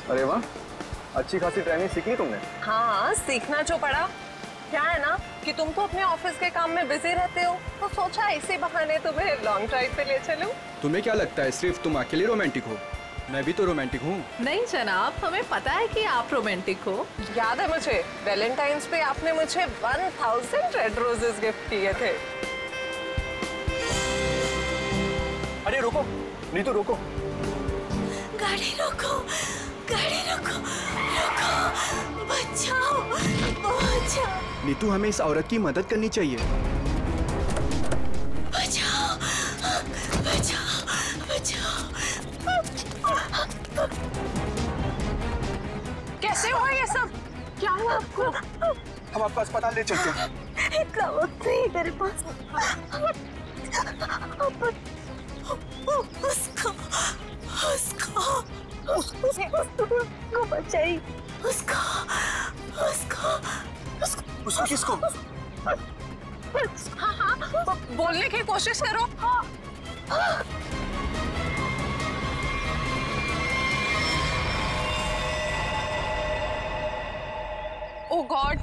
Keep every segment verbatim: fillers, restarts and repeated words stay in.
अरे वाह, अच्छी खासी ड्राइविंग सीख ली तुमने। हाँ, सीखना जो पड़ा। क्या है ना कि तुम तो अपने ऑफिस के काम में बिजी रहते हो, तो सोचा इसी बहाने तुम्हें लॉन्ग ड्राइव पे ले चलूं। तुम्हें क्या लगता है सिर्फ तुम अकेले रोमांटिक हो? मैं भी तो रोमांटिक हूँ। नहीं जनाब, हमें पता है कि आप रोमांटिक हो। याद है मुझे, वैलेंटाइंस पे आपने मुझे one thousand red roses gift किए थे। अरे रुको नीतू, रुको। गाड़ी रोको, गाड़ी रोको, रोको, बचाओ, बचाओ। नीतू, हमें इस औरत की मदद करनी चाहिए। बचाओ, बचाओ, बचाओ। कैसे हुआ ये सब? क्या हुआ आपको? हम आपको अस्पताल ले चलते हैं। इतना वक्त नहीं मेरे पास। उसको, उसको, उसको बचाइए। उसको, उसको, उसको, उसको किसको? हाँ हाँ, बोलने की कोशिश करो। हाँ। ओह गॉड,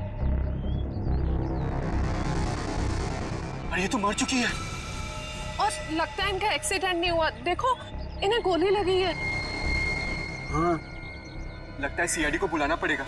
अरे ये तो मर चुकी है। और लगता है इनका एक्सीडेंट नहीं हुआ। देखो, इन्हें गोली लगी है। हाँ, लगता है सीआईडी को बुलाना पड़ेगा।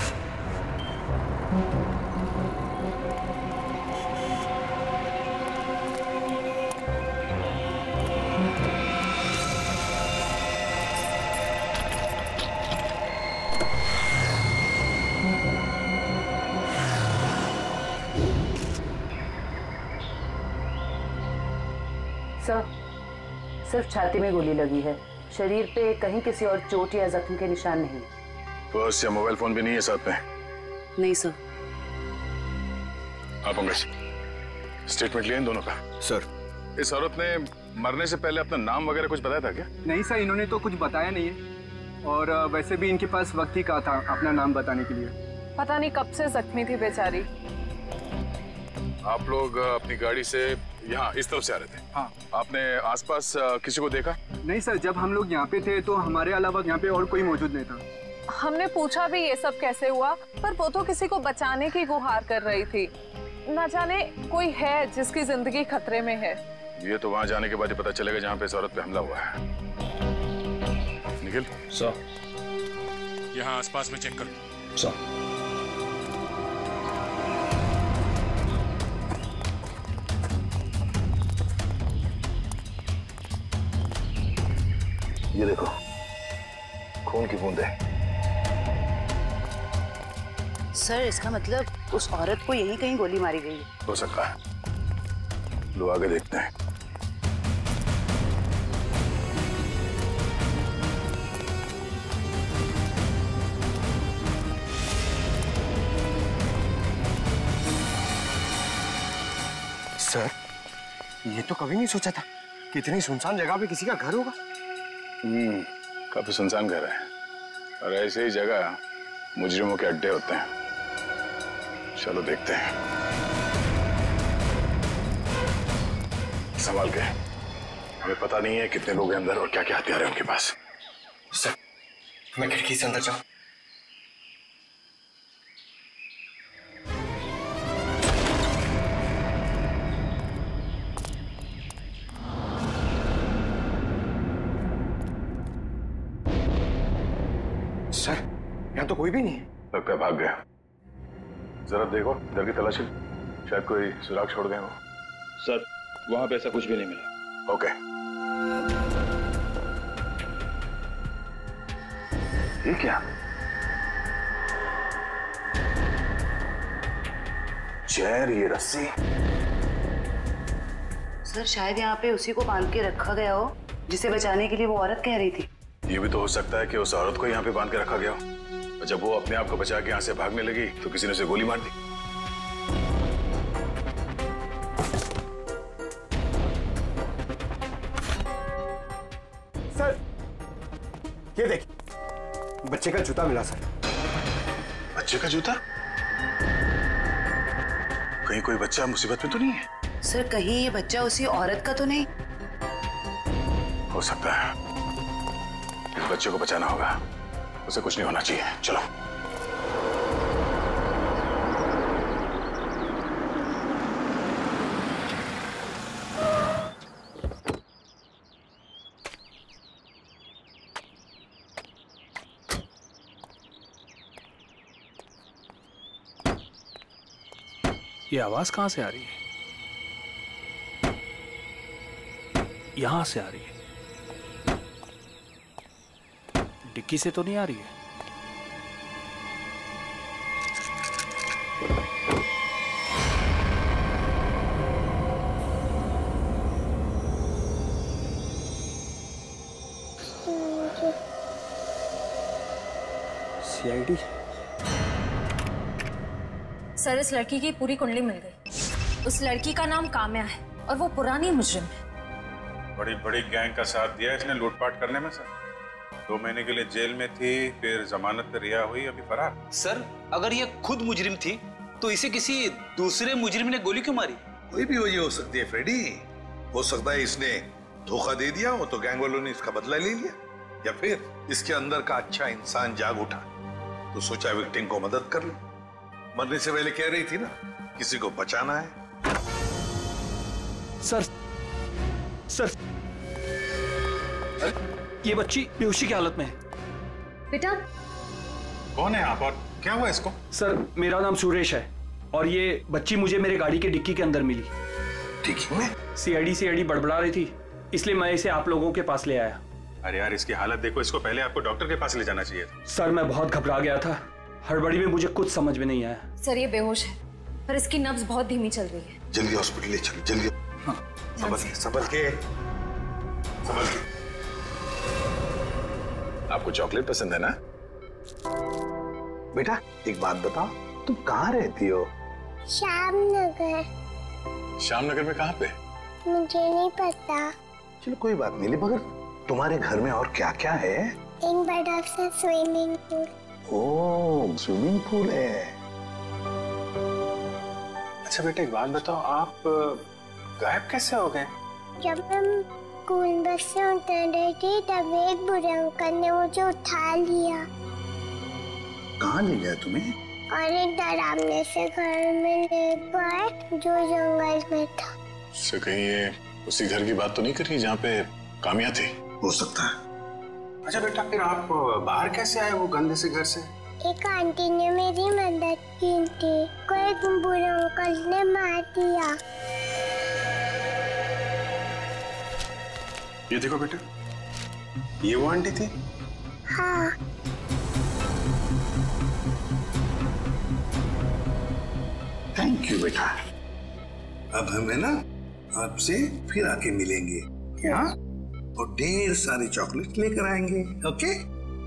सर, सिर्फ छाती में गोली लगी है, शरीर पे कहीं किसी और चोट या जख्म के निशान नहीं। पर्स या मोबाइल फोन भी नहीं है साथ में? नहीं सर। आप पंकज, स्टेटमेंट लिए इन दोनों का? सर, इस औरत ने मरने से पहले अपना नाम वगैरह कुछ बताया था क्या? नहीं सर, इन्होंने तो कुछ बताया नहीं है, और वैसे भी इनके पास वक्त ही कहा था अपना नाम बताने के लिए। पता नहीं कब से जख्मी थी बेचारी। आप लोग अपनी गाड़ी से यहाँ इस तरफ से आ रहे थे? हाँ। आपने आसपास किसी को देखा? नहीं सर, जब हम लोग यहाँ पे थे तो हमारे अलावा यहाँ पे और कोई मौजूद नहीं था। हमने पूछा भी ये सब कैसे हुआ, पर वो तो किसी को बचाने की गुहार कर रही थी। न जाने कोई है जिसकी जिंदगी खतरे में है। ये तो वहाँ जाने के बाद ही पता चलेगा जहाँ पे इस औरत पे हमला हुआ है। निखिल सर, यहाँ आसपास में चेक कर। सर, ये देखो, खून की बूंदें। सर, इसका मतलब उस औरत को यहीं कहीं गोली मारी गई है। हो सकता है, लो आगे देखते हैं। सर, ये तो कभी नहीं सोचा था कि इतनी सुनसान जगह पे किसी का घर होगा। हम्म, काफी सुनसान घर है, और ऐसे ही जगह मुजरिमों के अड्डे होते हैं। चलो देखते हैं। संभाल के, हमें पता नहीं है कितने लोग हैं अंदर और क्या क्या हथियार है उनके पास। सर, मैं खिड़की से अंदर जाऊं? सर, यहाँ तो कोई भी नहीं है। लगता है भाग गया। जरा देखो, इधर की तलाशी, शायद कोई सुराग छोड़ गए हो। सर, वहां पे ऐसा कुछ भी नहीं मिला। ओके। ये क्या? चेयर, ये रस्सी। सर, शायद यहाँ पे उसी को बांध के रखा गया हो जिसे बचाने के लिए वो औरत कह रही थी। ये भी तो हो सकता है कि उस औरत को यहाँ पे बांध के रखा गया हो, और जब वो अपने आप को बचा के यहाँ से भागने लगी तो किसी ने उसे गोली मार दी। सर, ये देखिए, बच्चे का जूता मिला सर। बच्चे का जूता? कहीं कोई बच्चा मुसीबत में तो नहीं है? सर, कहीं ये बच्चा उसी औरत का तो नहीं? हो सकता है। इस बच्चे को बचाना होगा। उसे कुछ नहीं होना चाहिए। चलो। ये आवाज कहां से आ रही है? यहां से आ रही है। डिक्की से तो नहीं आ रही है। सीआईडी। सर, इस लड़की की पूरी कुंडली मिल गई। उस लड़की का नाम काम्या है और वो पुरानी मुजरिम है। बड़ी बड़ी गैंग का साथ दिया इसने लूटपाट करने में सर। दो महीने के लिए जेल में थी, फिर जमानत पे रिहा हुई, अभी फरार। सर, अगर ये खुद मुजरिम थी तो इसे किसी दूसरे मुजरिम ने गोली क्यों मारी? कोई भी वजह हो सकती है फ्रेडी। हो सकता है इसने धोखा दे दिया हो तो गैंग वालों ने इसका बदला ले लिया, या फिर इसके अंदर का अच्छा इंसान जाग उठा तो सोचा विक्टिम को मदद कर लो। मरने से पहले कह रही थी ना, किसी को बचाना है। सर सर ये बच्ची बेहोशी की हालत में है। बेटा कौन है आप और क्या हुआ इसको? सर, मेरा नाम सुरेश है और ये बच्ची मुझे मेरे गाड़ी के डिक्की के अंदर मिली। डिक्की में? सीआईडी सीआईडी बड़बड़ा रही थी, इसलिए मैं इसे आप लोगों के पास ले आया। अरे यार, इसकी हालत देखो, इसको पहले आपको डॉक्टर के पास ले जाना चाहिए था। सर, मैं बहुत घबरा गया था, हड़बड़ी में मुझे कुछ समझ में नहीं आया। सर, ये बेहोश है पर इसकी नब्ज बहुत धीमी चल रही है। जल्दी हॉस्पिटल ले चलो, जल्दी। हाँ, संभल के संभल के संभल के। आपको चॉकलेट पसंद है ना? बेटा एक बात बताओ, तुम कहाँ रहती हो? श्यामनगर। श्यामनगर में कहाँ पे? मुझे नहीं पता। चलो कोई बात नहीं, मगर तुम्हारे घर में और क्या क्या है? एक बड़ा सा swimming pool. Oh, swimming pool है। अच्छा बेटा एक बात बताओ, आप गायब कैसे हो गए? जब हम स्कूल बस से उतर रही थी तब एक बुरे अंकल ने मुझे उठा लिया। कहाँ ले गया तुम्हें? और एक डरावने से घर में ले गए जो जंगल में था। इससे कहीं ये उसी घर की बात तो नहीं कर रही जहाँ पे काम्या थी? हो सकता है। अच्छा बेटा, फिर आप बाहर कैसे आए वो गंदे से घर से? एक आंटी ने मेरी मदद की थी, को एक बुरे अंकल ने मार दिया। ये देखो बेटा, ये वो आंटी थी? हाँ। थैंक यू बेटा। अब हमें ना आपसे फिर आके मिलेंगे क्या? और ढेर सारी चॉकलेट लेकर आएंगे। Okay,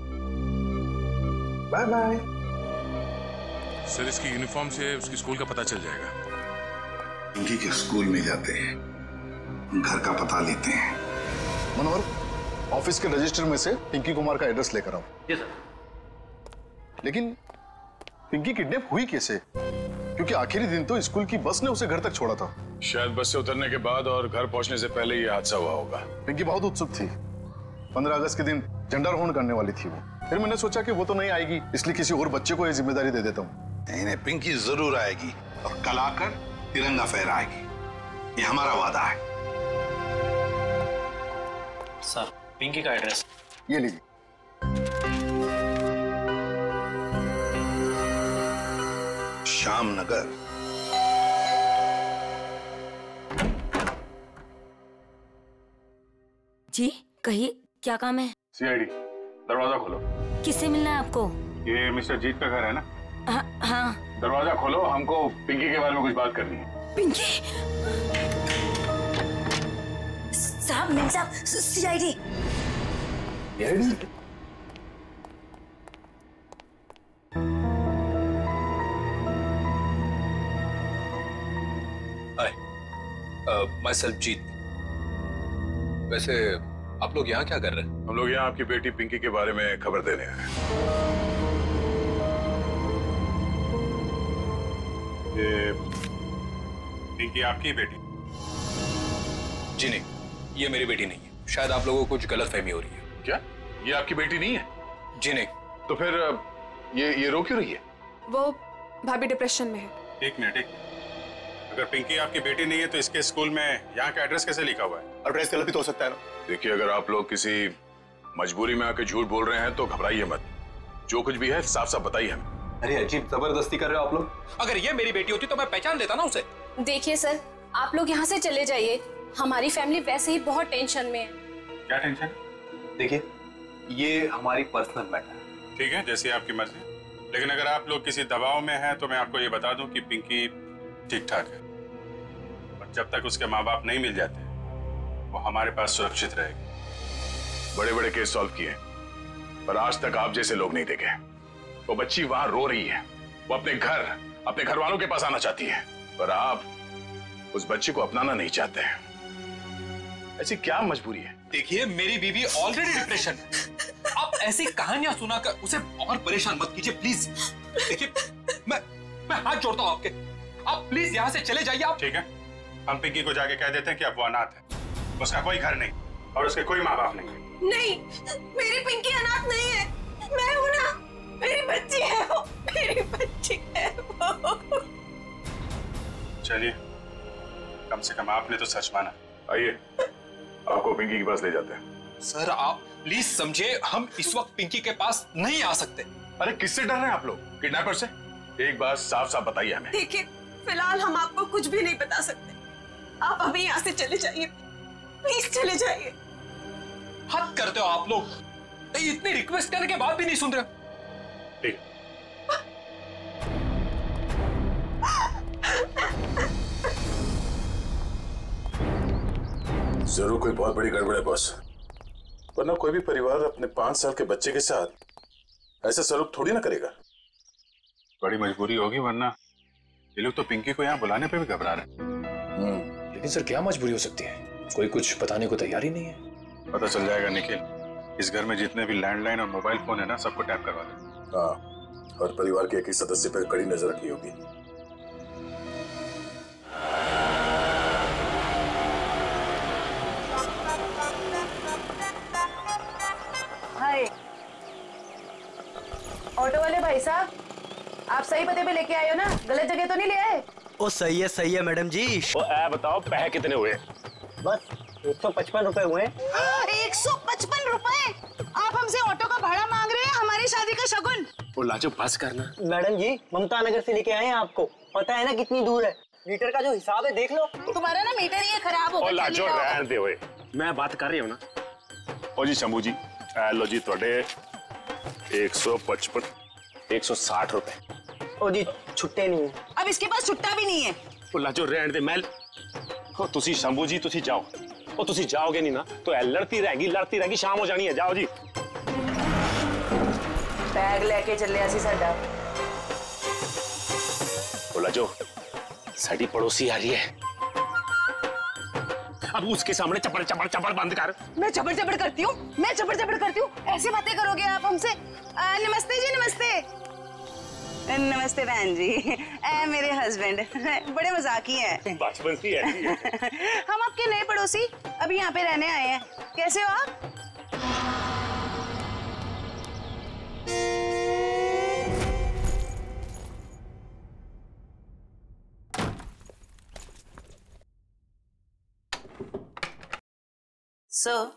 bye bye. सर, इसकी यूनिफॉर्म से उसकी स्कूल का पता चल जाएगा। पिंकी के स्कूल में जाते हैं, घर का पता लेते हैं। मनोहर, ऑफिस के रजिस्टर में से पिंकी कुमार का एड्रेस लेकर आओ। Yes sir. लेकिन पिंकी किडनैप हुई कैसे? क्योंकि आखिरी दिन तो स्कूल की बस ने उसे घर तक छोड़ा था। शायद बस से उतरने के बाद और घर पहुंचने से पहले ये हादसा हुआ होगा। पिंकी बहुत उत्सुक थी, पंद्रह अगस्त के दिन झंडारोहण करने वाली थी वो। फिर मैंने सोचा कि वो तो नहीं आएगी, इसलिए किसी और बच्चे को ये जिम्मेदारी दे देता हूँ। नहीं नहीं, पिंकी जरूर आएगी और कल आकर तिरंगा फहराएगी, ये हमारा वादा है। सर, पिंकी का एड्रेस ये लीजिए। श्यामनगर। जी कहिए, क्या काम है? सीआईडी, दरवाजा खोलो। किससे मिलना है आपको? ये मिस्टर जीत का घर है ना? हाँ हाँ। दरवाजा खोलो, हमको पिंकी के बारे में कुछ बात करनी है। पिंकी? साहब, मिल साहब, CID. Hi, myself Jeet. वैसे आप लोग यहाँ क्या कर रहे हैं? हम लोग यहाँ आपकी बेटी पिंकी के बारे में खबर देने आए हैं। ये पिंकी आपकी बेटी? जी नहीं, ये मेरी बेटी नहीं है। शायद आप लोगों को कुछ गलतफहमी हो रही है। क्या ये आपकी बेटी नहीं है? जी नहीं, तो फिर ये ये रो क्यों रही है? वो भाभी डिप्रेशन में है। एक मिनट, एक मिनट। अगर पिंकी आपकी बेटी नहीं है तो इसके स्कूल में यहाँ का एड्रेस कैसे लिखा हुआ है? एड्रेस गलत भी तो हो सकता है ना। देखिए, अगर आप लोग किसी मजबूरी में आके झूठ बोल रहे हैं तो घबराइए मत। जो कुछ भी है साफ साफ बताइए हमें। अरे अजीब जबरदस्ती कर रहे हो आप लोग। अगर ये मेरी बेटी होती तो मैं पहचान लेता ना उसे। देखिए सर, आप लोग यहाँ से चले जाइए। हमारी फैमिली वैसे ही बहुत टेंशन में है। क्या टेंशन? देखिए, ये हमारी पर्सनल मैटर है। ठीक है, जैसी आपकी मर्जी। लेकिन अगर आप लोग किसी दबाव में हैं तो मैं आपको ये बता दूं कि पिंकी ठीक ठाक है, और जब तक उसके माँ बाप नहीं मिल जाते वो हमारे पास सुरक्षित रहेगी। बड़े बड़े केस सॉल्व किए, पर आज तक आप जैसे लोग नहीं देखे। वो बच्ची वहां रो रही है, वो अपने घर अपने घर वालों के पास आना चाहती है, पर आप उस बच्ची को अपनाना नहीं चाहते हैं। ऐसी क्या मजबूरी है? देखिए, मेरी बीवी ऑलरेडी डिप्रेशन है। आप ऐसी कहानियां सुनाकर उसे और परेशान मत कीजिए प्लीज। देखिए, मैं मैं हाथ जोड़ता हूं आपके, आप प्लीज यहाँ से चले जाइए आप। ठीक है, हम पिंकी को जाके कह देते हैं कि अब वो अनाथ है, उसका कोई घर नहीं और उसके कोई माँ बाप नहीं। नहीं, मेरी पिंकी अनाथ नहीं है। मैं हूं ना, मेरी बच्ची है वो, मेरी बच्ची है वो। चलिए, कम से कम आपने तो सच माना। आइए, आपको पिंकी के पास ले जाते हैं। सर, आप प्लीज समझे, हम इस वक्त पिंकी के पास नहीं आ सकते। अरे किससे डर रहे हैं आप लोग? किडनैपर से? एक बात साफ साफ बताइए हमें। देखिए, फिलहाल हम आपको कुछ भी नहीं बता सकते। आप अभी यहाँ से चले जाइए, प्लीज चले जाइए। हद करते हो आप लोग, इतनी रिक्वेस्ट करने के बाद भी नहीं सुन रहे। ठीक, जरूर कोई बहुत बड़ी गड़बड़ है बॉस, वरना कोई भी परिवार अपने पांच साल के बच्चे के साथ ऐसा सलूक थोड़ी ना करेगा। बड़ी मजबूरी होगी, वरना ये लोग तो पिंकी को यहाँ बुलाने पे भी घबरा रहे हैं। लेकिन सर, क्या मजबूरी हो सकती है? कोई कुछ बताने को तैयार ही नहीं है। पता चल जाएगा निखिल। इस घर में जितने भी लैंडलाइन और मोबाइल फोन है ना, सबको टैप करवा दे। हाँ, और परिवार के एक ही सदस्य पर कड़ी नजर रखनी होगी। हाय, ऑटो वाले भाई साहब, आप सही पते पे लेके आए हो ना? गलत जगह तो नहीं ले आए? ओ सही है सही है मैडम जी। ओ ए बताओ, पैसे कितने हुए? बस एक सौ पचपन रुपए हुए। एक सौ पचपन रुपए? आप हमसे ऑटो का भाड़ा मांग रहे हैं हमारी शादी का शगुन? ओ लाजो, बस करना। मैडम जी, ममता नगर से लेके आए हैं आपको, पता है ना कितनी दूर है? मीटर का जो हिसाब है देख लो। तुम्हारा ना मीटर ही खराब हो गया। ओ लाजो, रहने दे हुए, मैं बात कर रही हूँ ना। ओ जी शंभू जी, लो जी थोड़े एक सौ पचपन एक सौ साठ रुपए। ओ जी छुट्टे नहीं है। अब इसके पास छुट्टा भी नहीं है। ओ लाजो, रहने दे। मैं ओ तुसी शंभू जी, तुसी जाओ। ओ तुसी जाओगे नहीं ना तो ए लड़ती रहेगी लड़ती रहेगी, शाम हो जानी है। जाओ जी। बैग लेके चले आसी साडा। ओ लाजो, साडी पड़ोसी आ रही है, अब उसके सामने चपड़ चपड़ चपड़ बंद कर। मैं चपड़ चपड़ करती हूँ, मैं चपड़ चपड़ करती हूँ, ऐसी बातें करोगे आप हमसे? आ, नमस्ते जी, नमस्ते। नमस्ते बहन जी, ए, मेरे हस्बैंड बड़े मजाकी हैं। बचपन से है। हम आपके नए पड़ोसी अभी यहाँ पे रहने आए हैं। कैसे हो आप? सर,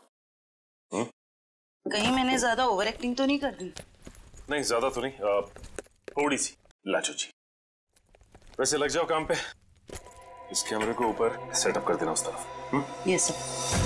कहीं मैंने ज्यादा ओवर एक्टिंग तो नहीं कर दी? नहीं, ज्यादा तो नहीं, आ, थोड़ी सी। लाजो जी, वैसे लग जाओ काम पे। इस कैमरे को ऊपर सेटअप कर देना उस तरफ। Yes sir.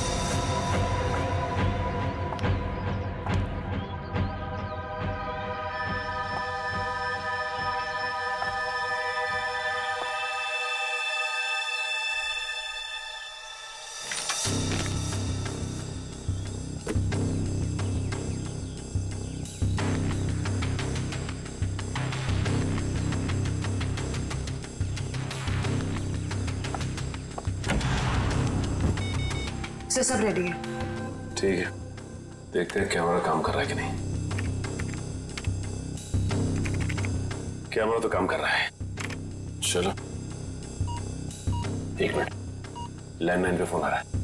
सब रेडी है। ठीक है, देखते हैं कैमरा काम कर रहा है कि नहीं। कैमरा तो काम कर रहा है। चलो एक मिनट, लैंडलाइन पे फोन आ रहा है।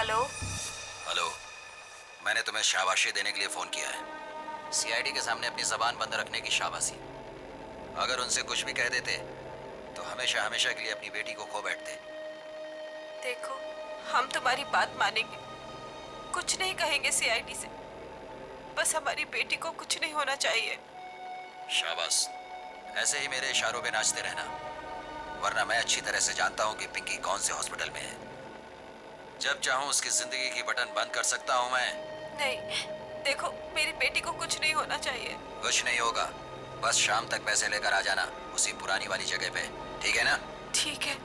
हेलो हेलो, मैंने तुम्हें शाबाशी देने के लिए फोन किया है। सीआईडी के सामने अपनी जबान बंद रखने की शाबाशी। अगर उनसे कुछ भी कह देते तो हमेशा हमेशा के लिए अपनी बेटी को खो बैठते। देखो, हम तुम्हारी बात मानेंगे, कुछ नहीं कहेंगे सीआईडी से, बस हमारी बेटी को कुछ नहीं होना चाहिए। शाबाश, ऐसे ही मेरे इशारों पे नाचते रहना, वरना मैं अच्छी तरह से जानता हूँ कि पिंकी कौन से हॉस्पिटल में है। जब चाहूँ उसकी जिंदगी की बटन बंद कर सकता हूँ मैं। नहीं, देखो, मेरी बेटी को कुछ नहीं होना चाहिए। कुछ नहीं होगा, बस शाम तक पैसे लेकर आ जाना उसी पुरानी वाली जगह पे, ठीक है ना? ठीक है।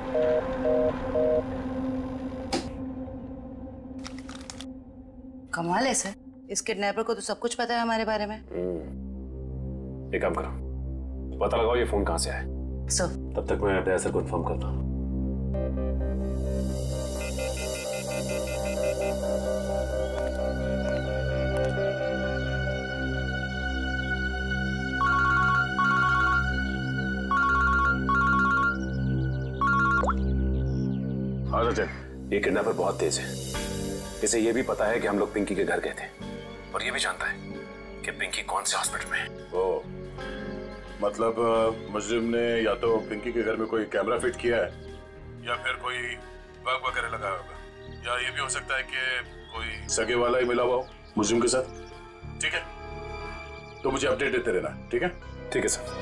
कमाल है सर, इस किडनैपर को तो सब कुछ पता है हमारे बारे में। एक काम करो, पता लगाओ ये फोन कहाँ से आया। सर तब तक मैं अपने सर को इन्फॉर्म करता हूँ। हाँ सचिन, ये किडनैपर बहुत तेज है। इसे ये भी पता है कि हम लोग पिंकी के घर गए थे, और ये भी जानता है कि पिंकी कौन से हॉस्पिटल में है। ओ, मतलब मुजरिम ने या तो पिंकी के घर में कोई कैमरा फिट किया है या फिर कोई बग वगैरह लगाया होगा, या ये भी हो सकता है कि कोई सगे वाला ही मिला हुआ हो मुजरिम के साथ। ठीक है, तो मुझे अपडेट देते रहना, ठीक है? ठीक है सर।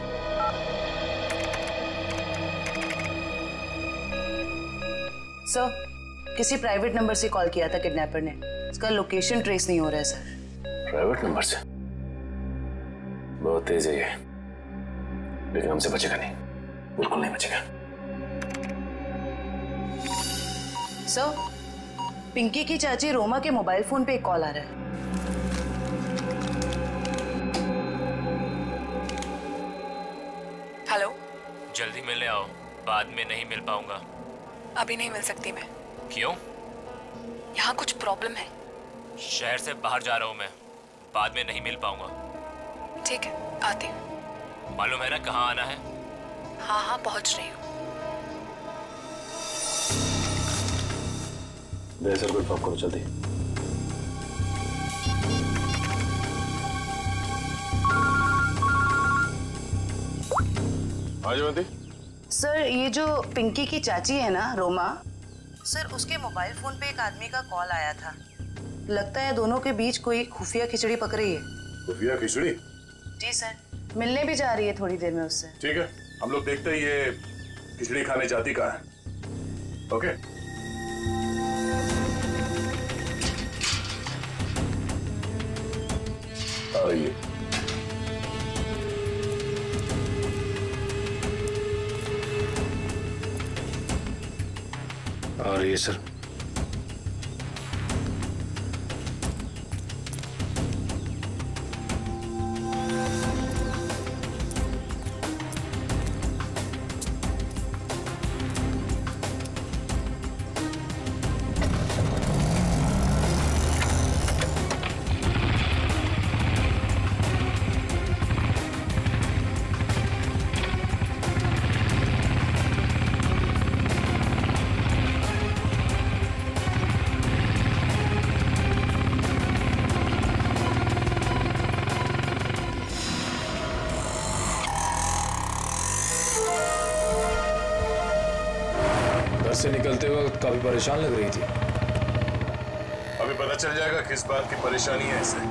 सर, किसी प्राइवेट नंबर से कॉल किया था किडनैपर ने, इसका लोकेशन ट्रेस नहीं हो रहा है सर। प्राइवेट नंबर से? बहुत तेज है ये, लेकिन हमसे बचेगा नहीं, बिल्कुल नहीं बचेगा। सर, पिंकी की चाची रोमा के मोबाइल फोन पे एक कॉल आ रहा है। हेलो, जल्दी मिलने आओ, बाद में नहीं मिल पाऊंगा। अभी नहीं मिल सकती मैं। क्यों? यहाँ कुछ प्रॉब्लम है। शहर से बाहर जा रहा हूँ मैं, बाद में नहीं मिल पाऊंगा। ठीक है, आती हूँ। मालूम है ना कहाँ आना है? हाँ हाँ, पहुँच रही हूँ। सर को इन्फॉर्म करो जल्दी। हाँ जयवंती। सर, ये जो पिंकी की चाची है ना रोमा, सर उसके मोबाइल फोन पे एक आदमी का कॉल आया था। लगता है दोनों के बीच कोई खुफिया खिचड़ी पक रही है। खुफिया खिचड़ी? जी सर, मिलने भी जा रही है थोड़ी देर में उससे। ठीक है, हम लोग देखते हैं ये खिचड़ी खाने जाती कहाँ है। ओके? आइए। आ रही है सर। से निकलते वक्त काफी परेशान लग रही थी। अभी पता चल जाएगा किस बात की परेशानी है इसे।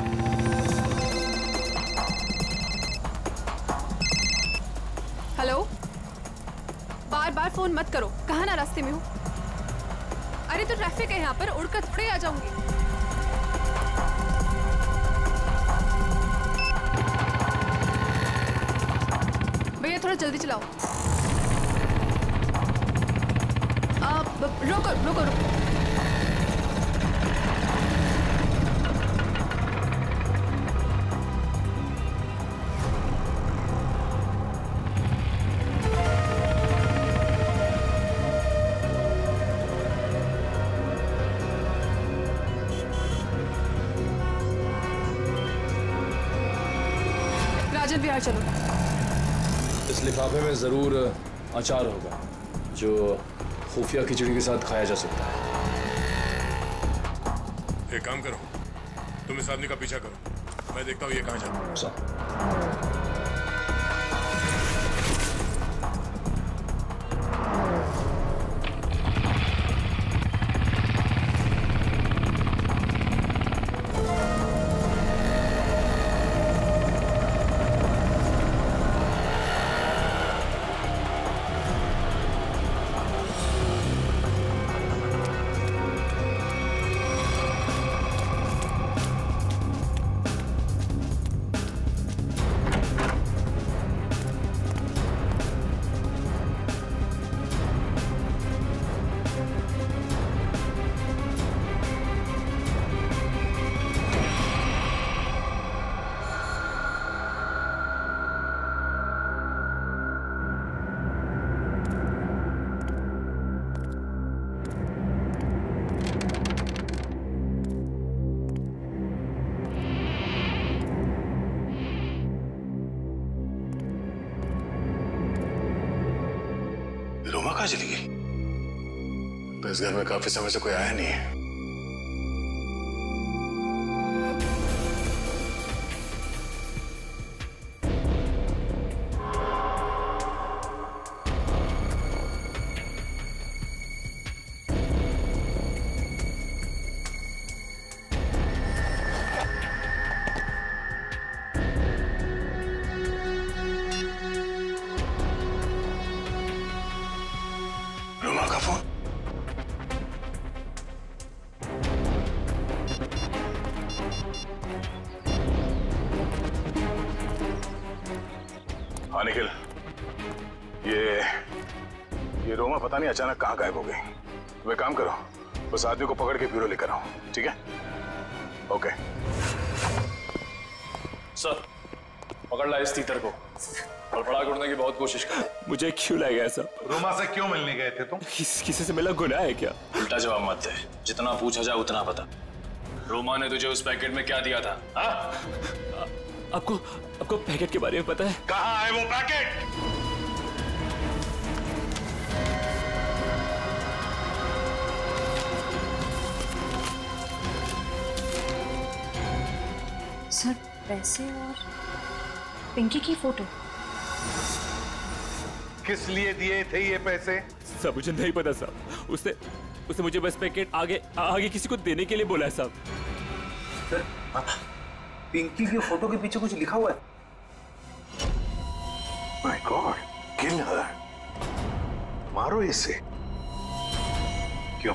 हेलो, बार बार फोन मत करो, कहाँ ना रास्ते में हूँ। अरे तो ट्रैफिक है यहाँ पर, उड़कर थोड़े आ जाऊंगी। भैया थोड़ा जल्दी चलाओ। रोको रोको रोको। राजन बिहार चलो। इस लिफाफे में जरूर अचार होगा जो खुफिया खिचड़ी के साथ खाया जा सकता है। एक काम करो, तुम इस आदमी का पीछा करो, मैं देखता हूँ ये कहाँ जाता है। रोमा कहाँ चली गई? तो इस घर में काफी समय से कोई आया नहीं है। हाँ निखिल, ये ये रोमा पता नहीं अचानक कहाँ गायब हो गई। तुम एक काम करो, उस आदमी को पकड़ के ब्यूरो लेकर आओ, ठीक है? ओके सर, पकड़ ला इस तीतर को और बड़ा ढूंढने की बहुत कोशिश कर। मुझे क्यों लाया गया सर? रोमा से क्यों मिलने गए थे तुम? किस, किसी से मिला गुनाह है क्या? उल्टा जवाब मत दे, जितना पूछा जाए उतना बता। रोमा ने तुझे उस पैकेट में क्या दिया था? हाँ? आपको आपको पैकेट के बारे में पता है? कहाँ है वो पैकेट? सर पैसे और पिंकी की फोटो। किस लिए दिए थे ये पैसे? सब मुझे नहीं पता साहब, उसने उसने मुझे बस पैकेट आगे आगे किसी को देने के लिए बोला है साहब। सर, पिंकी की फोटो के पीछे कुछ लिखा हुआ है। My god, kill her. मारो इसे। क्यों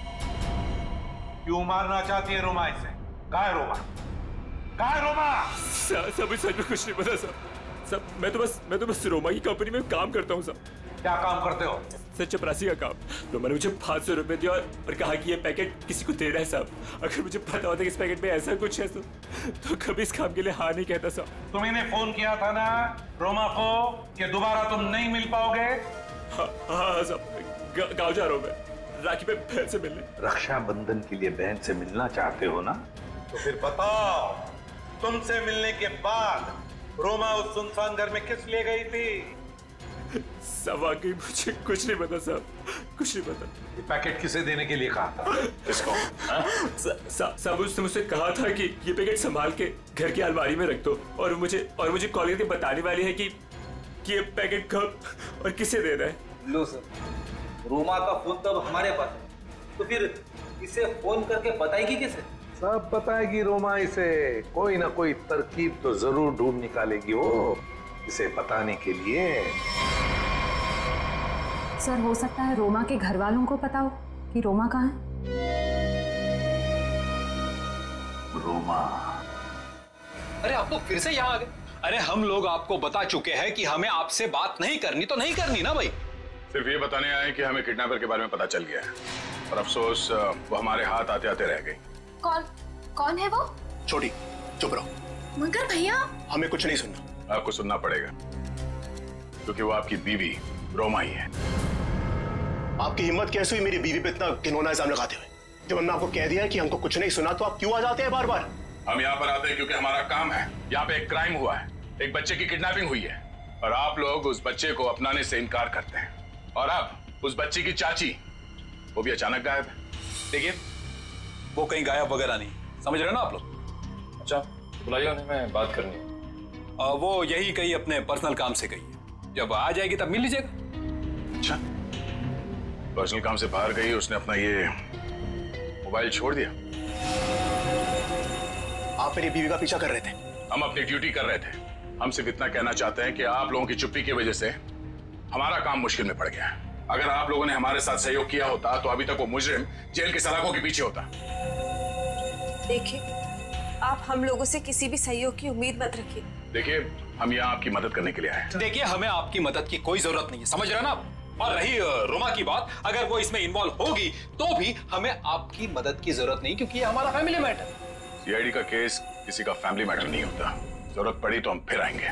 क्यों मारना चाहती है रोमा इसे? कहाँ है रोमा? कहाँ है रोमा? सर सब सच में कुछ नहीं पता साहब। सब मैं तो बस मैं तो बस रोमा की कंपनी में काम करता हूँ साहब। क्या काम करते हो? सर चपरासी का काम। तो मैंने मुझे पाँच सौ रुपए दिया और कहा कि ये पैकेट किसी को दे रहा है साहब। अगर मुझे पता होता कि इस पैकेट में ऐसा कुछ है तो कभी इस काम के लिए हाँ नहीं कहता साहब। तुमने फोन किया था ना रोमा को कि दोबारा तुम नहीं मिल पाओगे? हाँ हाँ साहब, गाँव जा रहा हूँ मैं राखी पे बहन से मिलने। रक्षाबंधन के लिए बहन से मिलना चाहते हो ना? तो फिर बताओ, तुमसे मिलने के बाद रोमा उस सुनसान घर में किस लिए गई थी? सब वाकई मुझे कुछ नहीं पता साहब, कुछ नहीं पता। ये पैकेट किसे देने के लिए कहा था? किसको? साहब उसने मुझसे कहा था कि ये पैकेट संभाल के घर की अलमारी में रख दो और मुझे और मुझे कॉलेज में बताने वाली है कि कि ये पैकेट कब और किसे देना है। लो सर, रोमा का फोन तो अब हमारे पास है, तो फिर इसे फोन करके बताएगी किसे? सब बताएगी रोमा इसे। कोई ना कोई तरकीब तो जरूर ढूंढ निकालेगी वो इसे बताने के लिए। सर हो सकता है रोमा के घर वालों को पता हो कि रोमा कहाँ है। रोमा, अरे आप लोग फिर से यहाँ आ गए? अरे हम लोग आपको बता चुके हैं कि हमें आपसे बात नहीं करनी तो नहीं करनी ना भाई। सिर्फ ये बताने आए कि हमें किडनैपर के बारे में पता चल गया है और अफसोस वो हमारे हाथ आते आते रह गई। कौन कौन है वो? छोटी चुप रहो। मगर भैया हमें कुछ नहीं सुनना। आपको सुनना पड़ेगा क्योंकि वो आपकी बीवी रोमा ही है। आपकी हिम्मत कैसे हुई मेरी बीवी पे इतना घिनौना इल्जाम लगाते हुए? जब हमने आपको कह दिया है कि हमको कुछ नहीं सुना तो आप क्यों आ जाते हैं बार बार? हम यहाँ पर आते हैं क्योंकि हमारा काम है। यहाँ पे एक क्राइम हुआ है, एक बच्चे की किडनैपिंग हुई है और आप लोग उस बच्चे को अपनाने से इनकार करते हैं और अब उस बच्चे की चाची वो भी अचानक गायब है। देखिए वो कहीं गायब वगैरह नहीं, समझ रहे हो ना आप लोग? अच्छा बुलाइए उन्हें, मैं बात करनी है। आ, वो यही कहीं अपने पर्सनल काम से गई है, जब आ जाएगी तब मिल लीजिएगा। अच्छा, पर्सनल काम से बाहर गई, उसने अपना ये मोबाइल छोड़ दिया? आप मेरी बीवी का पीछा कर रहे थे? हम अपनी ड्यूटी कर रहे थे। हम सिर्फ इतना कहना चाहते हैं कि आप लोगों की चुप्पी की वजह से हमारा काम मुश्किल में पड़ गया है। अगर आप लोगों ने हमारे साथ सहयोग किया होता तो अभी तक वो मुजरिम जेल की सलाखों के पीछे होता। देखिए, आप हम लोगों से किसी भी सहयोग की उम्मीद मत रखिए। देखिए, हम यहाँ आपकी मदद करने के लिए आए हैं। देखिए, हमें आपकी मदद की कोई जरूरत नहीं है, समझ रहे हैं ना आप? और रही रोमा की बात, अगर वो इसमें इन्वॉल्व होगी तो भी हमें आपकी मदद की जरूरत नहीं, क्योंकि ये हमारा फैमिली मैटर है। सीआईडी का केस किसी का फैमिली मैटर नहीं होता। जरूरत पड़ी तो हम फिर आएंगे।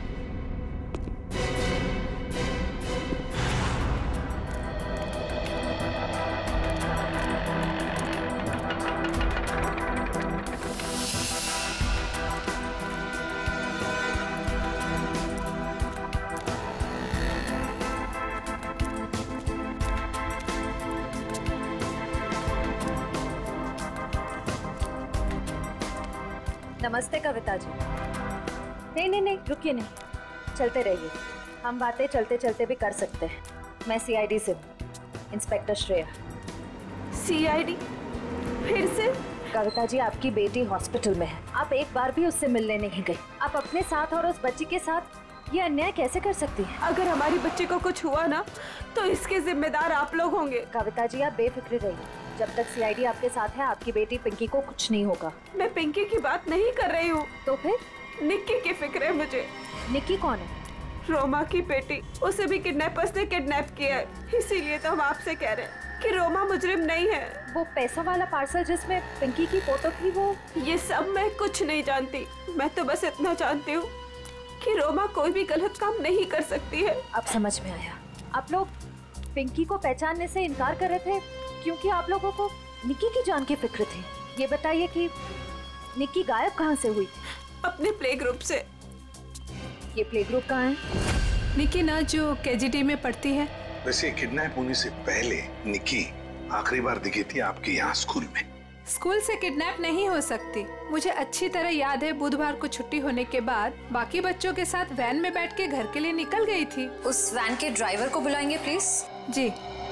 नमस्ते कविता जी। नहीं नहीं नहीं रुकिए, नहीं चलते रहिए, हम बातें चलते चलते भी कर सकते हैं। मैं सीआईडी से हूँ, इंस्पेक्टर श्रेया। सीआईडी? फिर से? कविता जी, आपकी बेटी हॉस्पिटल में है, आप एक बार भी उससे मिलने नहीं गई। आप अपने साथ और उस बच्ची के साथ ये अन्याय कैसे कर सकती हैं? अगर हमारी बच्ची को कुछ हुआ ना तो इसके जिम्मेदार आप लोग होंगे। कविता जी, आप बेफिक्र रहिए, जब तक सीआईडी आपके साथ है आपकी बेटी पिंकी को कुछ नहीं होगा। मैं पिंकी की बात नहीं कर रही हूँ। तो फिर? निक्की की फिक्र है मुझे। निक्की कौन है? रोमा की बेटी, उसे भी किडनैपर्स ने किडनैप किया है, इसीलिए तो हम आपसे कह रहे हैं कि रोमा मुजरिम नहीं है। वो पैसा वाला पार्सल जिसमें पिंकी की फोटो थी, वो ये सब मैं कुछ नहीं जानती। मैं तो बस इतना जानती हूँ कि रोमा कोई भी गलत काम नहीं कर सकती है। अब समझ में आया, आप लोग पिंकी को पहचानने से इनकार कर रहे थे क्योंकि आप लोगों को निक्की की जान की फिक्र थी। ये बताइए कि निक्की गायब कहाँ से हुई? अपने प्ले ग्रुप से। ये प्ले ग्रुप कहाँ है? निक्की ना जो केजीटी में पढ़ती है। वैसे किडनैप होने से पहले निक्की आखिरी बार दिखी थी आपके यहाँ स्कूल में। स्कूल से किडनैप नहीं हो सकती। मुझे अच्छी तरह याद है, बुधवार को छुट्टी होने के बाद बाकी बच्चों के साथ वैन में बैठ के घर के लिए निकल गई थी। उस वैन के ड्राइवर को बुलाएंगे प्लीज। जी।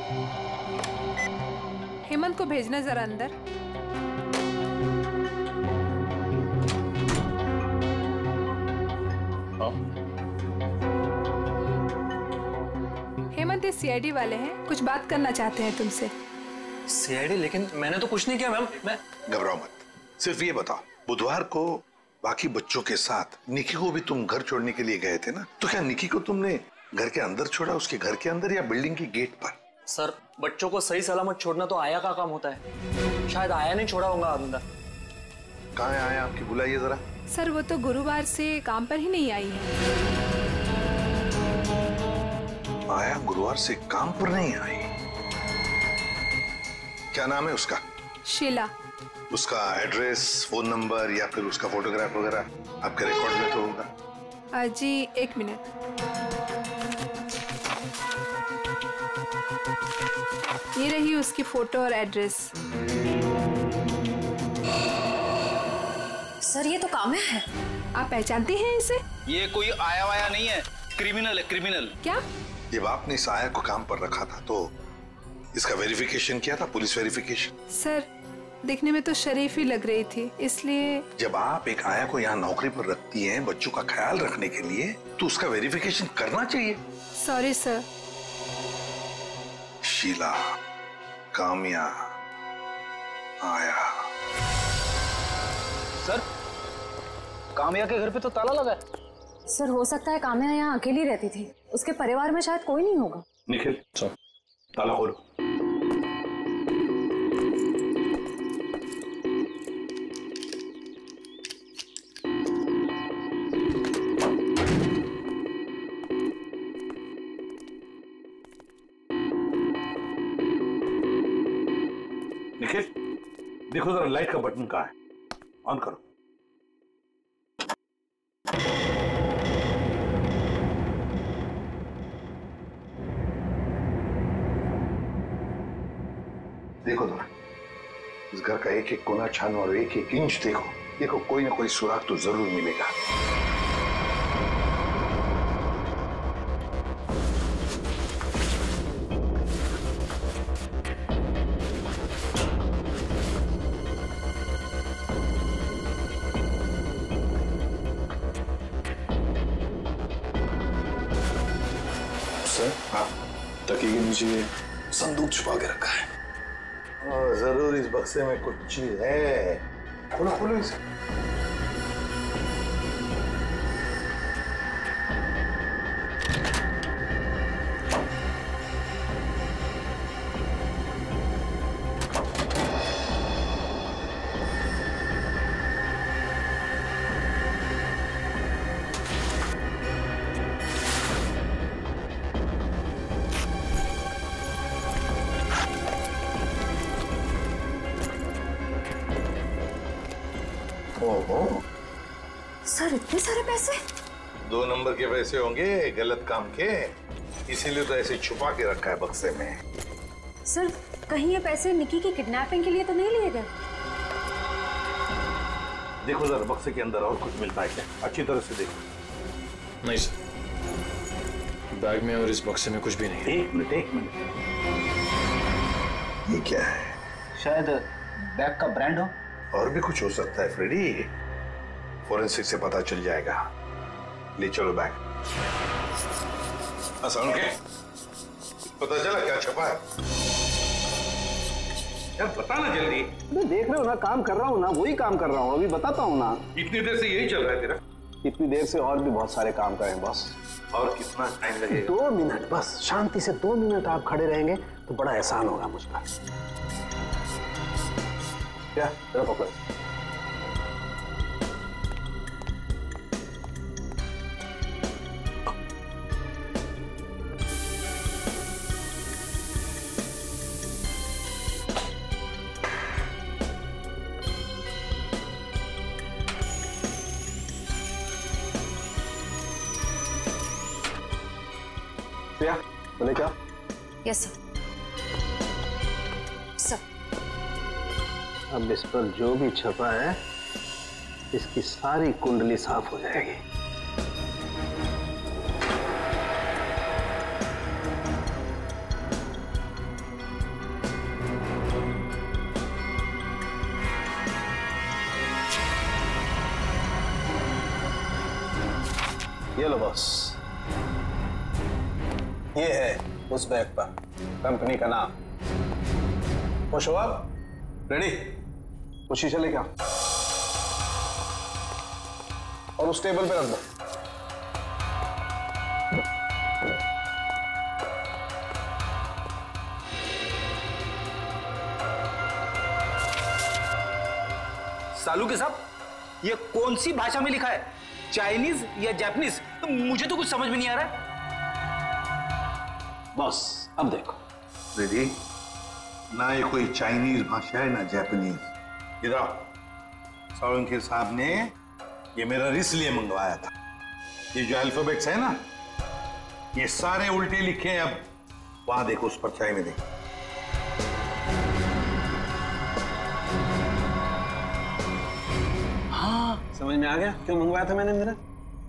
हेमंत को भेजना जरा अंदर। हेमंत ये सीआईडी वाले हैं, कुछ बात करना चाहते हैं तुमसे। सीआईडी? लेकिन मैंने तो कुछ नहीं किया मैम। मैं घबराओ मत, सिर्फ ये बताओ, बुधवार को बाकी बच्चों के साथ निक्की को भी तुम घर छोड़ने के लिए गए थे ना? तो क्या निक्की को तुमने घर के अंदर छोड़ा, उसके घर के अंदर या बिल्डिंग की गेट पर? सर, बच्चों को सही सलामत छोड़ना तो आया का काम होता है, शायद आया नहीं छोड़ा होगा अंदर। कहाँ है आया आपकी? बुलाइए जरा। सर वो तो गुरुवार से काम पर ही नहीं आई है। आया गुरुवार से काम पर नहीं आई? क्या नाम है उसका? शीला। उसका एड्रेस, फोन नंबर या फिर उसका फोटोग्राफ वगैरह आपके रिकॉर्ड में तो होगा? जी एक मिनट। ये रही उसकी फोटो और एड्रेस। सर ये तो काम्या है। आप पहचानते हैं इसे? ये कोई आया वाया नहीं है, क्रिमिनल है, क्रिमिनल। क्या? जब आपने इस आया को काम पर रखा था तो इसका वेरिफिकेशन किया था, पुलिस वेरिफिकेशन? सर दिखने में तो शरीफ ही लग रही थी, इसलिए। जब आप एक आया को यहाँ नौकरी पर रखती हैं बच्चों का ख्याल रखने के लिए, तो उसका वेरिफिकेशन करना चाहिए। Sorry sir. शीला, काम्या, आया। सर, काम्या के घर पे तो ताला लगा है। सर हो सकता है काम्या यहाँ अकेली रहती थी, उसके परिवार में शायद कोई नहीं होगा। निखिल, सर ताला खोलो। निखिल, देखो जरा लाइट का बटन कहाँ है, ऑन करो। देखो जरा, इस घर का एक एक कोना छानो और एक एक इंच देखो, देखो कोई ना कोई सुराग तो जरूर मिलेगा। सर, हाँ, तकिए के नीचे संदूक छुपा के रखा है। और जरूर इस बक्से में कुछ चीज है। खोलो खोलो इसे। ओहो, सर इतने सारे पैसे? दो नंबर के पैसे होंगे गलत काम के, इसीलिए तो ऐसे छुपा के रखा है बक्से में। सर कहीं ये पैसे निकी की किडनैपिंग के लिए तो नहीं लिए गए? देखो जरा बक्से के अंदर और कुछ मिलता है क्या, अच्छी तरह से देखो। नहीं सर, बैग में और इस बक्से में कुछ भी नहीं है। एक मिनट एक मिनट, ये क्या है? शायद बैग का ब्रांड हो। और भी कुछ हो सकता है फ्रेडी, फोरेंसिक से पता चल जाएगा। ले चलो बैग। असलम के पता चला क्या छपा है? यार बता ना जल्दी। तो देख रहे हो ना, काम कर रहा हूँ ना, वही काम कर रहा हूँ, अभी बताता हूँ ना। इतनी देर से यही चल रहा है तेरा? इतनी देर से और भी बहुत सारे काम करें बॉस। और कितना टाइम लगेगा? दो मिनट बस, शांति से दो मिनट आप खड़े रहेंगे तो बड़ा एहसान होगा मुझ पर। क्या तेरा पकड़। क्या बोले? क्या? Yes sir. सर अब इस पर जो भी छपा है इसकी सारी कुंडली साफ हो जाएगी। ये लो बॉस, ये है उस बैग पर कंपनी का नाम। खुश हो आप? रेडी? वो शीशा लेके आओ और उस टेबल पे रख दो। सालू के साहब, ये कौन सी भाषा में लिखा है, चाइनीज या जापानीज? तो मुझे तो कुछ समझ में नहीं आ रहा है। बॉस अब देखो। रेडी? ना ये कोई चाइनीज भाषा है ना जापानीज। इधर सालुंके साहब ने ये मेरा इसलिए मंगवाया था। ये जो अल्फाबेट्स है ना, ये सारे उल्टे लिखे हैं। अब वहां देखो, उस परछाई में देखो। हाँ समझ में आ गया क्यों मंगवाया था मैंने मेरा।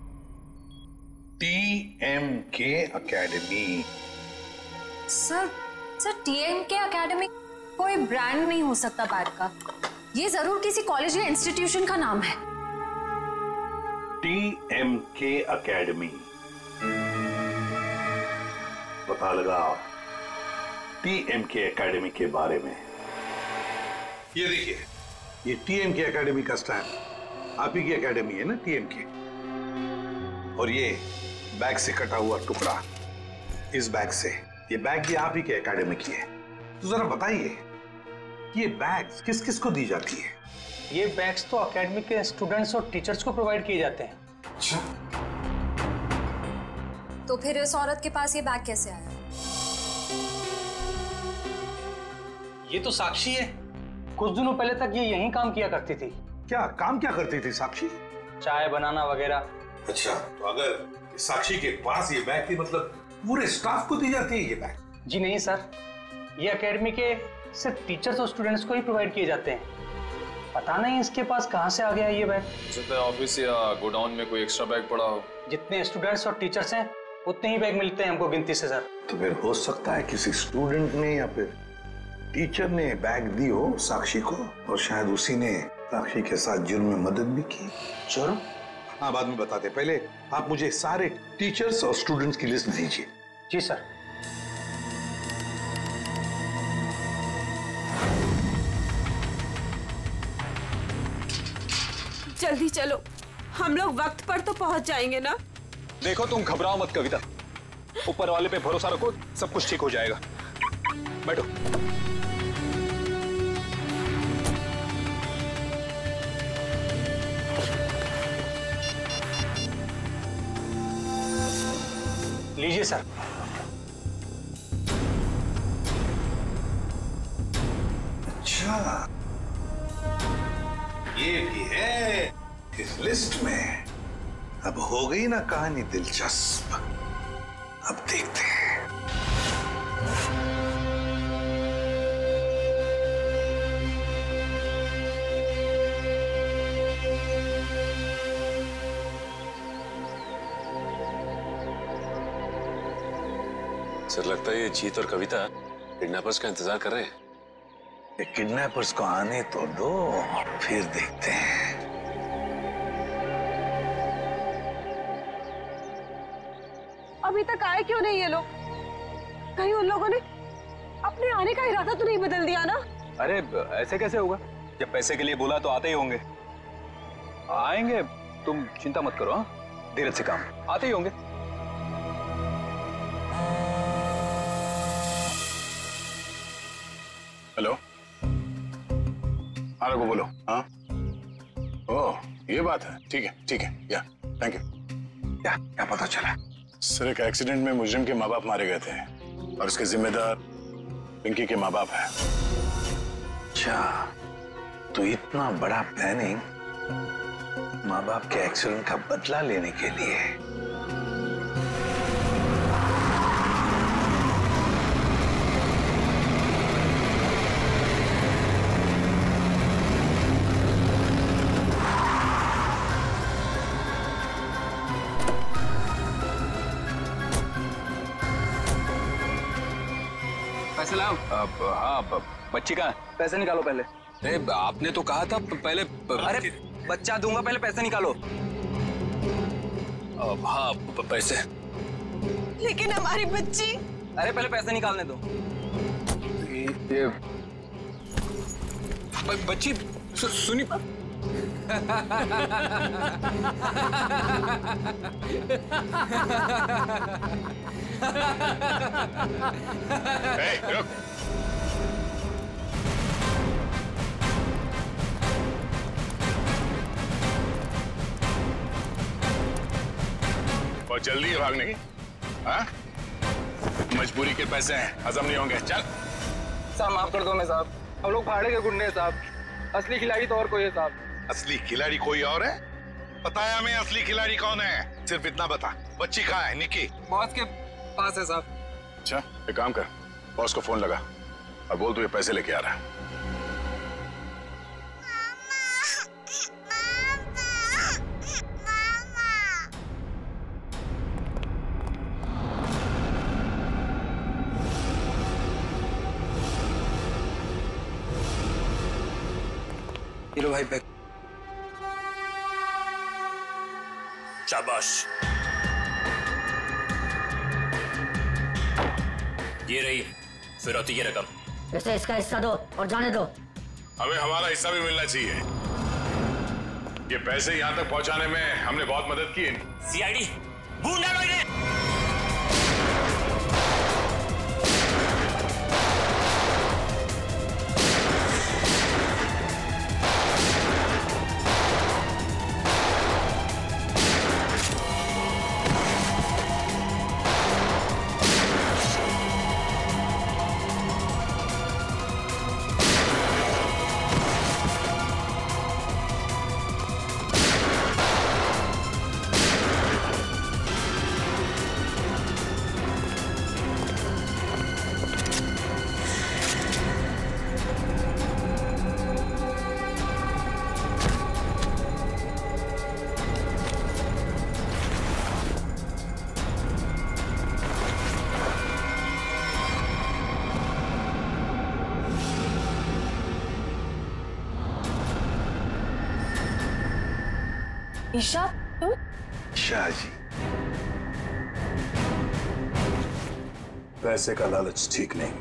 T M K academy. Sir sir T M K academy कोई ब्रांड नहीं हो सकता बैग का, ये जरूर किसी कॉलेज या इंस्टीट्यूशन का नाम है। टी एम के अकेडमी, पता लगाओ टी एम के अकेडमी के बारे में। ये देखिए, ये टी एम के अकेडमी का स्टैंड, आप ही की अकेडमी है ना टी एम के। और ये बैग से कटा हुआ टुकड़ा, इस बैग से, ये बैग भी आप ही के अकेडमी की है। तो जरा बताइए, ये बैग्स किस किस को दी जाती है? ये बैग्स तो अकेडमी के स्टूडेंट्स और टीचर्स को प्रोवाइड किए जाते हैं। अच्छा, तो फिर इस औरत के पास ये बैग कैसे आया? ये तो साक्षी है, कुछ दिनों पहले तक ये यहीं काम किया करती थी। क्या काम क्या करती थी साक्षी? चाय बनाना वगैरह। अच्छा, तो अगर साक्षी के पास ये बैग थी, मतलब पूरे स्टाफ को दी जाती है ये बैग? जी नहीं सर, ये एकेडमी के सिर्फ टीचर्स और स्टूडेंट्स को ही प्रोवाइड किए जाते हैं। पता नहीं इसके पास कहाँ से आ गया ये बैग। सकता है ऑफिस या गोडाउन में कोई एक्स्ट्रा बैग पड़ा हो। जितने स्टूडेंट्स और टीचर्स हैं उतने ही बैग मिलते हैं हमको गिनती से सर। तो फिर हो सकता है किसी स्टूडेंट ने या फिर टीचर ने बैग दी हो साक्षी को, और शायद उसी ने साक्षी के साथ जुर्म में मदद भी की। जुर्म? हाँ, बाद में बताते, पहले आप मुझे सारे टीचर्स और स्टूडेंट्स की लिस्ट दीजिए। जी सर। जल्दी चलो, हम लोग वक्त पर तो पहुंच जाएंगे ना। देखो तुम घबराओ मत कविता, ऊपर वाले पे भरोसा रखो, सब कुछ ठीक हो जाएगा। बैठो। लीजिए सर। अच्छा, ये भी है इस लिस्ट में। अब हो गई ना कहानी दिलचस्प। अब देखते हैं। सर लगता है ये जीत और कविता किडनैपर्स का इंतजार कर रहे हैं। ये किडनैपर्स को आने तो दो, फिर देखते हैं। अभी तक आए क्यों नहीं ये लोग? कहीं उन लोगों ने अपने आने का इरादा तो नहीं बदल दिया ना? अरे ऐसे कैसे होगा? जब पैसे के लिए बोला तो आते ही होंगे। आएंगे, तुम चिंता मत करो। हाँ, धीरज से काम, आते ही होंगे। हेलो, हाँ रघु बोलो। हाँ, ओह ये बात है, ठीक है ठीक है, या थैंक यू। क्या क्या पता चला? सर एक एक्सीडेंट में मुजरिम के माँ बाप मारे गए थे और इसके जिम्मेदार पिंकी के माँ बाप हैं। अच्छा, तो इतना बड़ा प्लानिंग माँ बाप के एक्सीडेंट का बदला लेने के लिए। पैसे लाओ। हाँ, बच्ची कहाँ है? पैसे निकालो पहले। अरे आपने तो कहा था पहले। अरे बच्चा दूंगा, पहले पैसे निकालो। अब हाँ पैसे। लेकिन हमारी बच्ची। अरे पहले पैसे निकालने दो। ये बच्ची सु, सुनी Hey, रुक। बहुत जल्दी है भागने की। हाँ? मजबूरी के पैसे हैं, हजम नहीं होंगे। चल। साहब माफ कर दो मैं साहब, हम लोग भाड़े के गुंडे हैं साहब। असली खिलाड़ी तो और कोई है साहब। असली खिलाड़ी कोई और है? पता है हमें असली खिलाड़ी कौन है? सिर्फ इतना बता, बच्ची कहाँ है? निकी बॉस के पास है साहब। अच्छा, एक काम कर, बॉस को फोन लगा और बोल तू ये पैसे लेके आ रहा है। ये लो भाई बैग। शाबाश। ये रही फिरौती की रकम। इसे इसका हिस्सा दो और जाने दो। हमें हमारा हिस्सा भी मिलना चाहिए। ये पैसे यहाँ तक पहुँचाने में हमने बहुत मदद की है। सीआईडी ढूंढा मैंने। ईशा तुम? शाह जी, पैसे का लालच ठीक नहीं।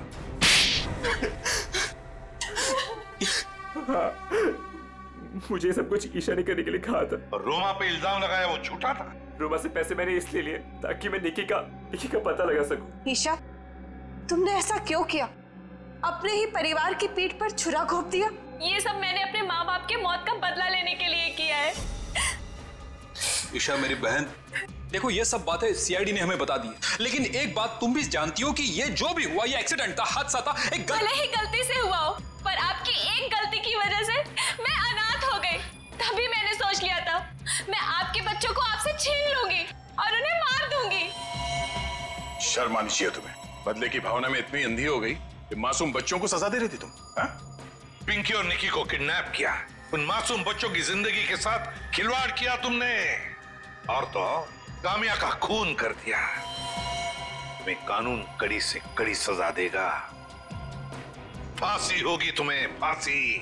हाँ, मुझे सब कुछ ईशा ने करने के लिए कहा था। और रोमा पे इल्जाम लगाया वो झूठा था। रोमा से पैसे मैंने इसलिए लिए ताकि मैं निकी का निकी का पता लगा सकूं। ईशा, तुमने ऐसा क्यों किया? अपने ही परिवार की पीठ पर छुरा घोंप दिया। ये सब मैंने अपने माँ बाप के मौत का बदला लेने के लिए किया है। ईशा मेरी बहन, देखो ये सब बातें सीआईडी ने हमें बता दी, लेकिन एक बात तुम भी जानती हो कि ये जो भी हुआ ये एक्सीडेंट था, हादसा था, एक गल... भले ही गलती से हुआ हो, पर आपकी एक गलती की वजह से मैं अनाथ हो गई। तभी मैंने सोच लिया था मैं आपके बच्चों को आपसे छीन लूंगी और उन्हें मार दूंगी। शर्म आनी चाहिए तुम्हें। बदले की भावना में इतनी अंधी हो गई कि मासूम बच्चों को सजा दे रही थी तुम। हा? पिंकी और निकी को किडनैप किया, उन मासूम बच्चों की जिंदगी के साथ खिलवाड़ किया तुमने, और तो कामिया का खून कर दिया। तुम्हें कानून कड़ी से कड़ी सजा देगा, फांसी होगी तुम्हें, फांसी।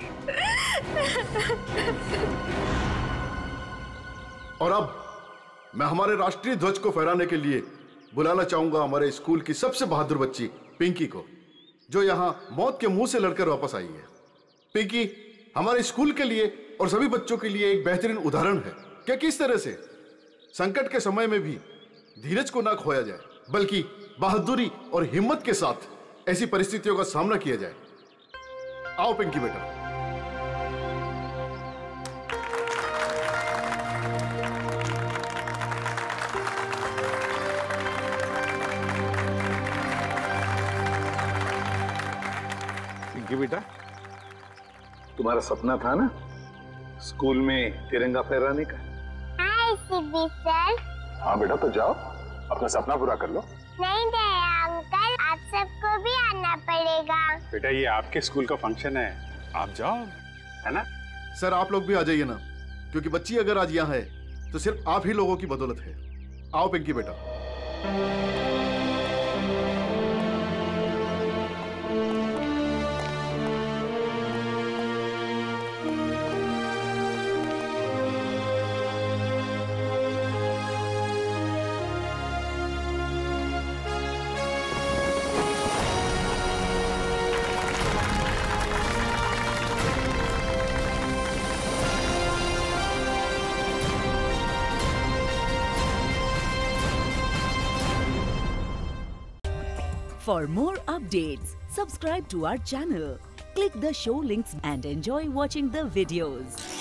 और अब मैं हमारे राष्ट्रीय ध्वज को फहराने के लिए बुलाना चाहूंगा हमारे स्कूल की सबसे बहादुर बच्ची पिंकी को, जो यहाँ मौत के मुंह से लड़कर वापस आई है। पिंकी हमारे स्कूल के लिए और सभी बच्चों के लिए एक बेहतरीन उदाहरण है कि किस तरह से संकट के समय में भी धीरज को ना खोया जाए, बल्कि बहादुरी और हिम्मत के साथ ऐसी परिस्थितियों का सामना किया जाए। आओ पिंकी बेटा। पिंकी बेटा, तुम्हारा सपना था ना स्कूल में तिरंगा फहराने का? हाँ सीबी सर। हाँ बेटा, तो जाओ अपना सपना पूरा कर लो। नहीं नहीं अंकल, आप सबको भी आना पड़ेगा। बेटा ये आपके स्कूल का फंक्शन है, आप जाओ, है ना? सर आप लोग भी आ जाइए ना, क्योंकि बच्ची अगर आज यहाँ है तो सिर्फ आप ही लोगों की बदौलत है। आओ पिंकी बेटा। For more updates, subscribe to our channel, click the show links and enjoy watching the videos.